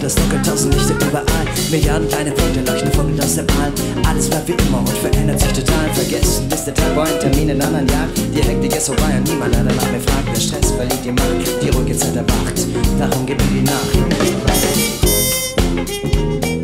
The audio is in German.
das Dunkel, tausend Lichter überall. Milliarden kleine Punkte leuchten funkelnd aus dem All. Alles bleibt wie immer und verändert sich total. Vergessen ist der Tag, Termin in anderen Jahr. Die Hektik ist vorbei und niemand danach mehr fragt. Der Stress verliert die Macht, die ruhige Zeit erwacht. Darum gibt mir die Nacht.